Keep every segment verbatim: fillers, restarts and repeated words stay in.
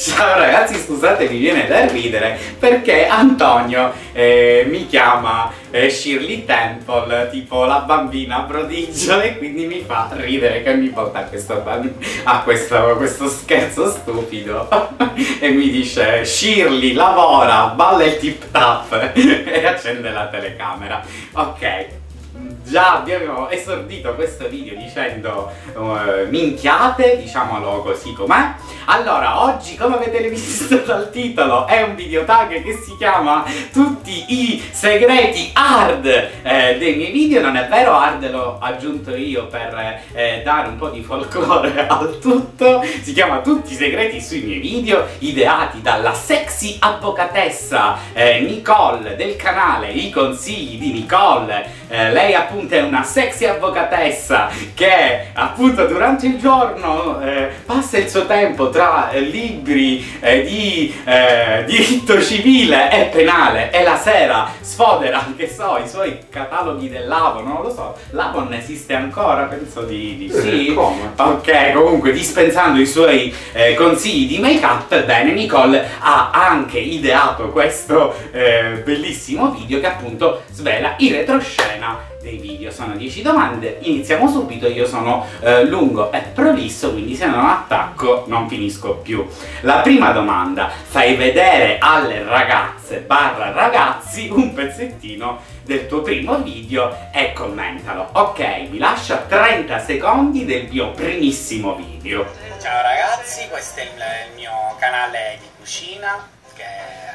Ciao ragazzi, scusate, mi viene da ridere perché Antonio eh, mi chiama eh, Shirley Temple, tipo la bambina prodigio, e quindi mi fa ridere che mi porta a questo, a questo, questo scherzo stupido e mi dice: Shirley lavora, balla il tip tap e accende la telecamera. Ok, già abbiamo esordito questo video dicendo uh, minchiate, diciamolo così com'è. Allora, oggi, come avete visto dal titolo, è un video tag che si chiama Tutti i segreti hard eh, dei miei video. Non è vero, hard l'ho aggiunto io per eh, dare un po' di folklore al tutto. Si chiama Tutti i segreti sui miei video, ideati dalla sexy avvocatessa eh, Nicole del canale I consigli di Nicole. Eh, lei appunto è una sexy avvocatessa che appunto durante il giorno eh, passa il suo tempo tra eh, libri eh, di eh, diritto civile e penale, e la sera sfodera, che so, i suoi cataloghi dell'Avon, non lo so, l'Avon esiste ancora? Penso di, di sì. Eh, come? Ok, comunque dispensando i suoi eh, consigli di make up. Bene, Nicole ha anche ideato questo eh, bellissimo video che appunto svela il retroscena dei video. Sono dieci domande, iniziamo subito. Io sono eh, lungo e prolisso, quindi se non attacco non finisco più. La prima domanda: fai vedere alle ragazze barra ragazzi un pezzettino del tuo primo video e commentalo. Ok, vi lascio trenta secondi del mio primissimo video. Ciao ragazzi, questo è il, il mio canale di cucina che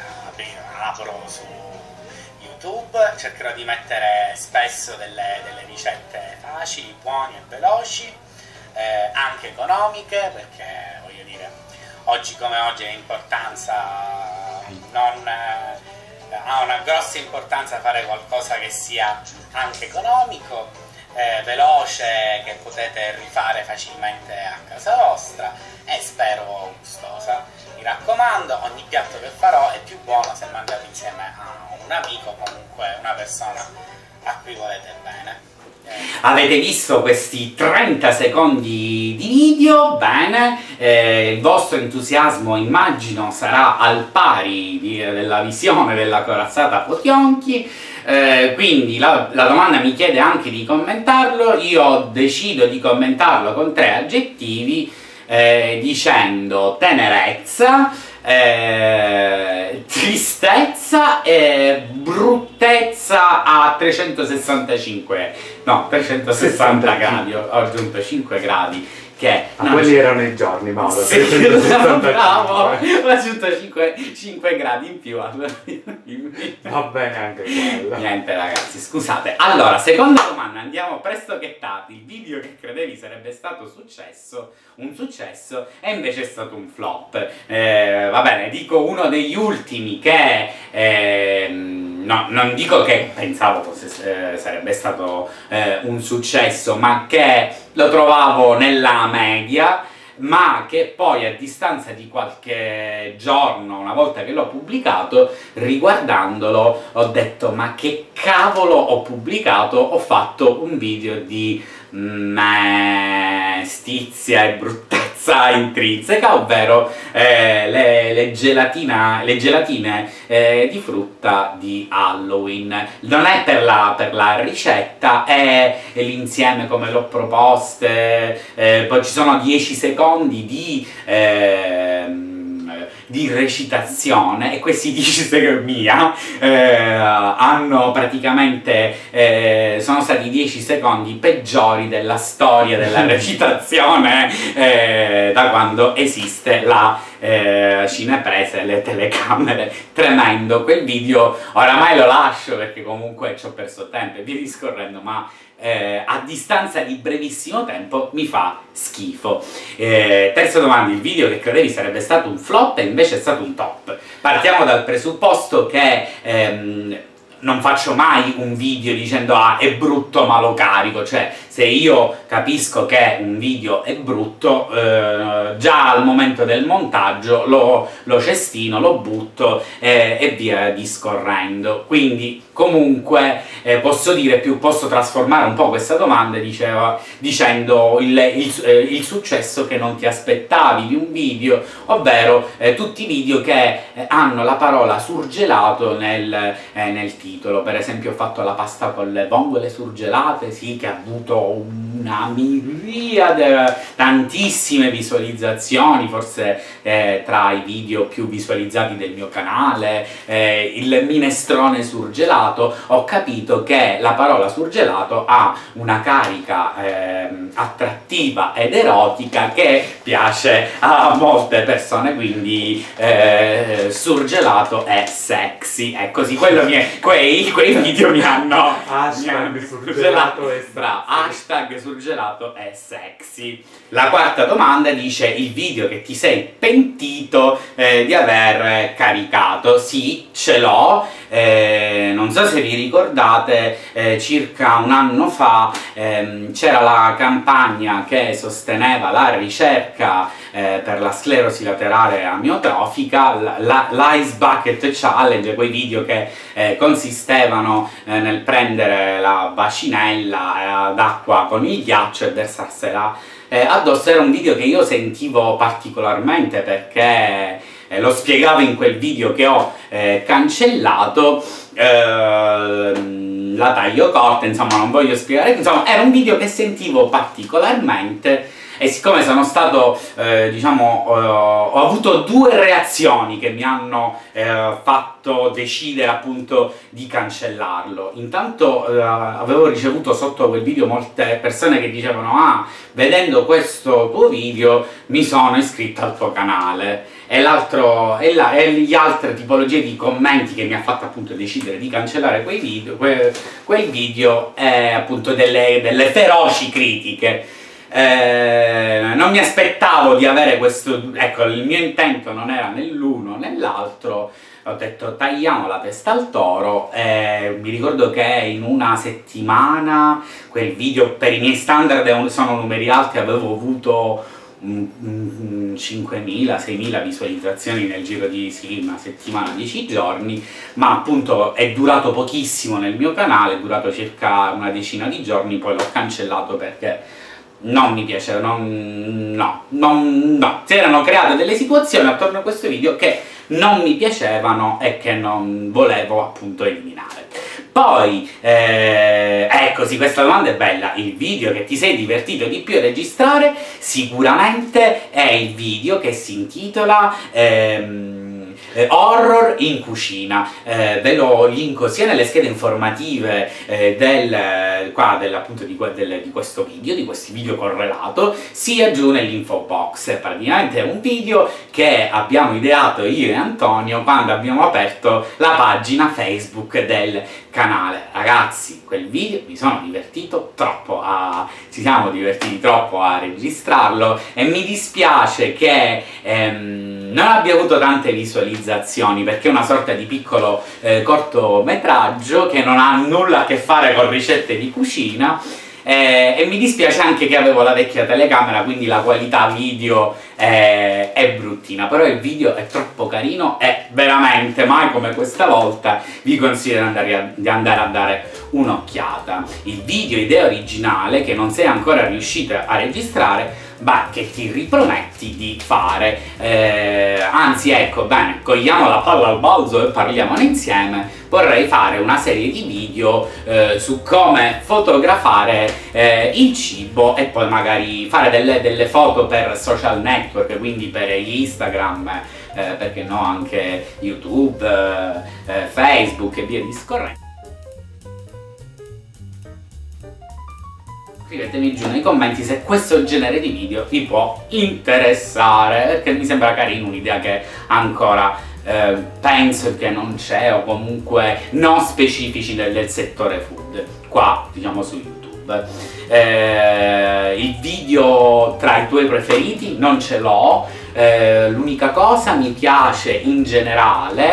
apro su YouTube. Cercherò di mettere spesso delle, delle ricette facili, buone e veloci, eh, anche economiche, perché voglio dire, oggi come oggi è importanza non, eh, ha una grossa importanza fare qualcosa che sia anche economico, eh, veloce, che potete rifare facilmente a casa vostra, e spero gustosa. Mi raccomando, ogni piatto che farò è più buono se mangiato insieme a un amico, comunque una persona a cui volete bene. Eh. Avete visto questi trenta secondi di video? Bene, eh, il vostro entusiasmo immagino sarà al pari di, della visione della corazzata Potionchi. Eh, quindi la, la domanda mi chiede anche di commentarlo. Io decido di commentarlo con tre aggettivi, eh, dicendo tenerezza, eh, tristezza e bruttezza a trecentosessantacinque, no, trecentosessanta gradi. Ho aggiunto cinque gradi. Che ah, quelli erano i giorni, Mauro. Sì, bravo, ho aggiunto cinque, cinque gradi in più. Va bene anche quello. Niente ragazzi, scusate. Allora, seconda domanda, andiamo prestocchettati. Il video che credevi sarebbe stato successo, un successo, e invece è stato un flop. Eh, va bene, dico uno degli ultimi che... Eh, no, non dico che pensavo fosse, eh, sarebbe stato eh, un successo, ma che lo trovavo nella media, ma che poi a distanza di qualche giorno, una volta che l'ho pubblicato, riguardandolo ho detto: ma che cavolo ho pubblicato? Ho fatto un video di mestizia e bruttezza intrinseca, ovvero eh, le, le, gelatina, le gelatine eh, di frutta di Halloween. Non è per la, per la ricetta, è, è l'insieme come l'ho proposte, eh, poi ci sono dieci secondi di... Eh, di recitazione, e questi dieci secondi mia eh, hanno praticamente eh, sono stati dieci secondi peggiori della storia della recitazione eh, da quando esiste la eh, cinepresa e le telecamere. Tremendo quel video, oramai lo lascio perché comunque ci ho perso tempo e via discorrendo, ma Eh, a distanza di brevissimo tempo mi fa schifo. Eh, terza domanda: il video che credevi sarebbe stato un flop e invece è stato un top. Partiamo dal presupposto che ehm, non faccio mai un video dicendo ah è brutto ma lo carico, cioè se io capisco che un video è brutto eh, già al momento del montaggio lo, lo cestino, lo butto eh, e via discorrendo. Quindi comunque eh, posso dire più, posso trasformare un po' questa domanda diceva, dicendo il, il, eh, il successo che non ti aspettavi di un video, ovvero eh, tutti i video che eh, hanno la parola surgelato nel, eh, nel titolo. Per esempio ho fatto la pasta con le vongole surgelate, sì, che ha avuto una miriade, tantissime visualizzazioni, forse eh, tra i video più visualizzati del mio canale, eh, il minestrone surgelato. Ho capito che la parola surgelato ha una carica eh, attrattiva ed erotica che piace a molte persone, quindi eh, surgelato è sexy, è così, quello mi è, quei, quei video mi hanno hashtag mi hanno, surgelato è bravo, hashtag surgelato è sexy. La quarta domanda dice il video che ti sei pentito eh, di aver caricato. Sì, ce l'ho, eh, non so se vi ricordate, eh, circa un anno fa ehm, c'era la campagna che sosteneva la ricerca eh, per la sclerosi laterale amiotrofica, l'Ice Bucket Challenge, quei video che eh, consistevano eh, nel prendere la bacinella eh, d'acqua con il ghiaccio e versarsela eh, addosso. Era un video che io sentivo particolarmente perché eh, lo spiegavo in quel video che ho eh, cancellato, eh, la taglio corta, insomma non voglio spiegare, insomma era un video che sentivo particolarmente. E siccome sono stato, eh, diciamo, eh, ho avuto due reazioni che mi hanno eh, fatto decidere appunto di cancellarlo. Intanto eh, avevo ricevuto sotto quel video molte persone che dicevano ah, vedendo questo tuo video mi sono iscritto al tuo canale. E l'altro, e, la, e le altre tipologie di commenti che mi ha fatto appunto decidere di cancellare quei video, que, quel video è appunto delle, delle feroci critiche. Eh, non mi aspettavo di avere questo, ecco, il mio intento non era né l'uno né l'altro. Ho detto tagliamo la testa al toro e mi ricordo che in una settimana quel video, per i miei standard sono numeri alti, avevo avuto cinquemila seimila visualizzazioni nel giro di sì, una settimana, dieci giorni, ma appunto è durato pochissimo nel mio canale, è durato circa una decina di giorni, poi l'ho cancellato perché non mi piace, non, no, non, no, si erano create delle situazioni attorno a questo video che non mi piacevano e che non volevo appunto eliminare. Poi, eh, ecco sì, questa domanda è bella, il video che ti sei divertito di più a registrare sicuramente è il video che si intitola ehm, Eh, horror in cucina. Eh, ve lo linko sia nelle schede informative eh, del, qua, del, appunto di, del, di questo video, di questi video correlato, sia giù nell'info box. Praticamente è un video che abbiamo ideato io e Antonio quando abbiamo aperto la pagina Facebook del canale. Ragazzi, quel video mi sono divertito troppo a... ci siamo divertiti troppo a registrarlo e mi dispiace che ehm, non abbia avuto tante visualizzazioni perché è una sorta di piccolo eh, cortometraggio che non ha nulla a che fare con ricette di cucina. Eh, e mi dispiace anche che avevo la vecchia telecamera, quindi la qualità video è, è bruttina, però il video è troppo carino e veramente mai come questa volta vi consiglio di andare a, di andare a dare un'occhiata. Il video idea originale che non sei ancora riuscito a registrare ma che ti riprometti di fare, eh, anzi ecco, bene, cogliamo la palla al balzo e parliamone insieme. Vorrei fare una serie di video eh, su come fotografare eh, il cibo e poi magari fare delle, delle foto per social network, quindi per Instagram, eh, perché no anche YouTube, eh, eh, Facebook e via discorrendo. Scrivetemi giù nei commenti se questo genere di video vi può interessare, perché mi sembra carino, un'idea che ancora eh, penso che non c'è, o comunque non specifici del, del settore food, qua diciamo su YouTube. Eh, il video tra i tuoi preferiti non ce l'ho, eh, l'unica cosa mi piace in generale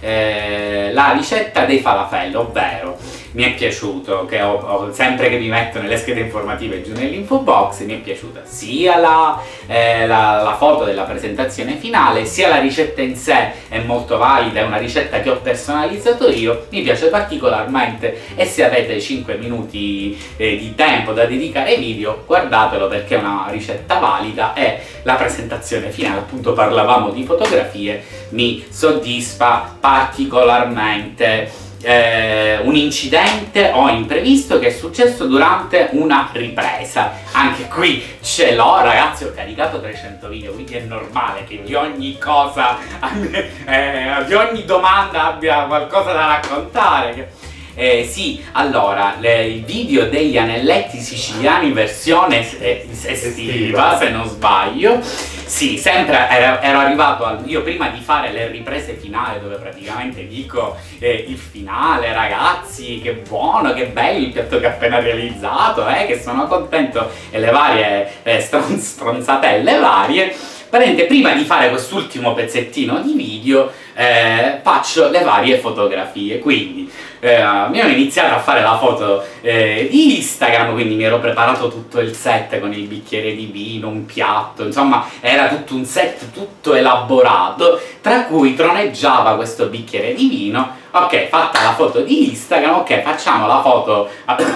eh, la ricetta dei falafel, ovvero mi è piaciuto che ho, ho, sempre che mi metto nelle schede informative giù nell'info box, mi è piaciuta sia la, eh, la, la foto della presentazione finale, sia la ricetta in sé è molto valida, è una ricetta che ho personalizzato io, mi piace particolarmente, e se avete cinque minuti eh, di tempo da dedicare ai video, guardatelo perché è una ricetta valida, e la presentazione finale, appunto parlavamo di fotografie, mi soddisfa particolarmente. Eh, un incidente o imprevisto che è successo durante una ripresa, anche qui ce l'ho ragazzi, ho caricato trecento video, quindi è normale che di ogni cosa eh, di ogni domanda abbia qualcosa da raccontare. Eh, sì, allora, le, il video degli anelletti siciliani versione eh, estiva, se non sbaglio. Sì, sempre ero, ero arrivato al... Io prima di fare le riprese finali, dove praticamente dico eh, il finale, ragazzi, che buono, che bello il piatto che ho appena realizzato, eh, che sono contento, e le varie eh, stron stronzatelle varie. Praticamente prima di fare quest'ultimo pezzettino di video eh, faccio le varie fotografie, quindi eh, mi ho iniziato a fare la foto eh, di Instagram, quindi mi ero preparato tutto il set con il bicchiere di vino, un piatto, insomma era tutto un set tutto elaborato, tra cui troneggiava questo bicchiere di vino. Ok, fatta la foto di Instagram, ok, facciamo la foto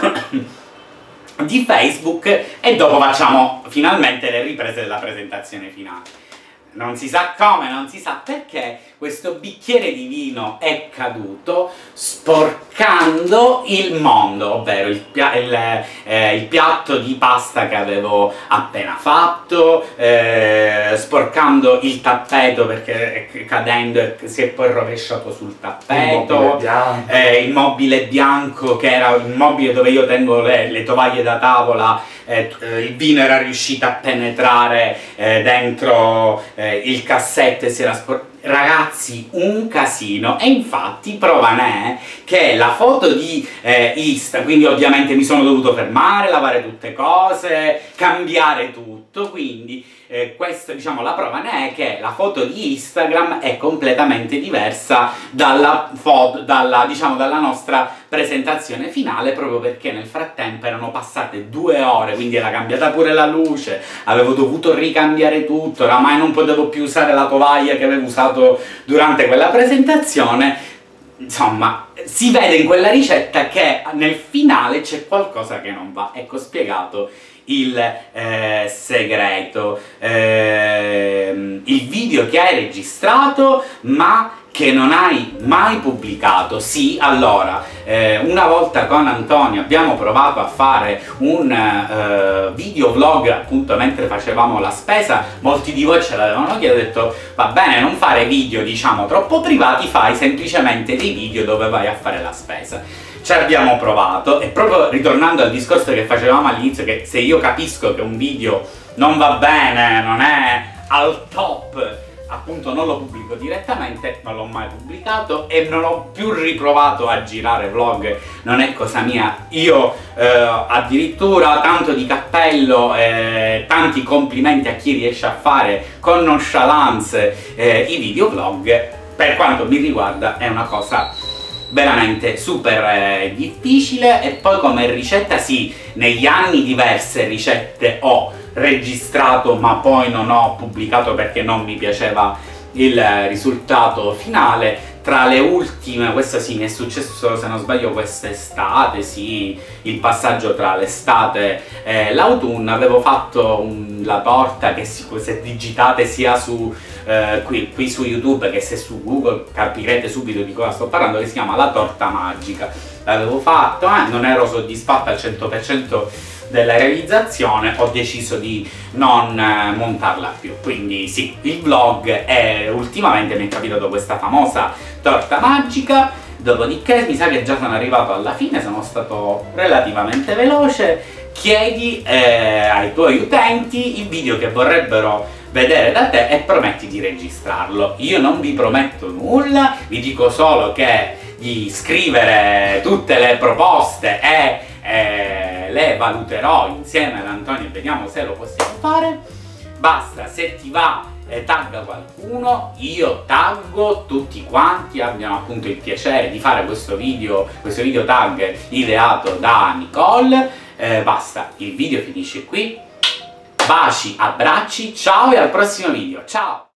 di Facebook e dopo facciamo finalmente le riprese della presentazione finale. Non si sa come, non si sa perché, questo bicchiere di vino è caduto sporcando il mondo, ovvero il, pia il, eh, il piatto di pasta che avevo appena fatto, eh, sporcando il tappeto perché cadendo si è poi rovesciato sul tappeto, il mobile bianco, eh, il mobile bianco che era il mobile dove io tengo le, le tovaglie da tavola. Eh, il vino era riuscito a penetrare eh, dentro eh, il cassetto e si era sporcato. Ragazzi, un casino. E infatti prova ne è che la foto di eh, Insta, quindi ovviamente mi sono dovuto fermare, lavare tutte cose, cambiare tutto, quindi eh, questo, diciamo, la prova ne è che la foto di Instagram è completamente diversa dalla foto, dalla, diciamo, dalla nostra presentazione finale, proprio perché nel frattempo erano passate due ore, quindi era cambiata pure la luce, avevo dovuto ricambiare tutto, oramai non potevo più usare la tovaglia che avevo usato durante quella presentazione. Insomma, si vede in quella ricetta che nel finale c'è qualcosa che non va. Ecco spiegato il eh, segreto. Eh, il video che hai registrato ma che non hai mai pubblicato. Sì, allora, eh, una volta con Antonio abbiamo provato a fare un eh, video vlog appunto mentre facevamo la spesa, molti di voi ce l'avevano chiesto, ho detto va bene non fare video diciamo troppo privati, fai semplicemente dei video dove vai a fare la spesa. Ci abbiamo provato, e proprio ritornando al discorso che facevamo all'inizio, che se io capisco che un video non va bene, non è al top, appunto non lo pubblico direttamente, non l'ho mai pubblicato e non ho più riprovato a girare vlog, non è cosa mia. Io eh, addirittura tanto di cappello, eh, tanti complimenti a chi riesce a fare con nonchalance eh, i videovlog, per quanto mi riguarda è una cosa veramente super eh, difficile. E poi come ricetta sì, negli anni diverse ricette ho registrato ma poi non ho pubblicato perché non mi piaceva il risultato finale. Tra le ultime, questo sì mi è successo se non sbaglio quest'estate, sì, il passaggio tra l'estate e l'autunno, avevo fatto un, la torta che si, se digitate sia su eh, qui, qui su YouTube che se su Google capirete subito di cosa sto parlando, che si chiama la torta magica. L'avevo fatto, eh, non ero soddisfatta al cento per cento della realizzazione, ho deciso di non eh, montarla più, quindi sì, il vlog è, ultimamente mi è capitato questa famosa torta magica. Dopodiché mi sa che già sono arrivato alla fine, sono stato relativamente veloce. Chiedi eh, ai tuoi utenti il video che vorrebbero vedere da te e prometti di registrarlo. Io non vi prometto nulla, vi dico solo che di scrivere tutte le proposte e eh, le valuterò insieme ad Antonio e vediamo se lo possiamo fare. Basta, se ti va eh, tagga qualcuno, io taggo tutti quanti, abbiamo appunto il piacere di fare questo video, questo video tag ideato da Nicole. Eh, basta, il video finisce qui. Baci, abbracci, ciao e al prossimo video, ciao!